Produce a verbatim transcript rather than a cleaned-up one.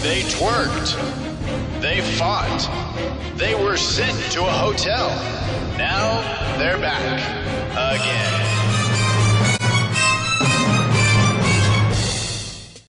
They twerked. They fought. They were sent to a hotel. Now they're back. Again.